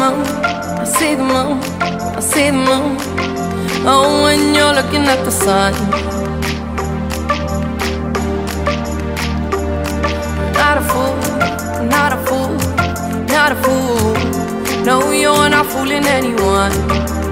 moon, I see the moon, I see the moon. Oh, when you're looking at the sun. Not a fool, not a fool, not a fool. No, you're not fooling anyone.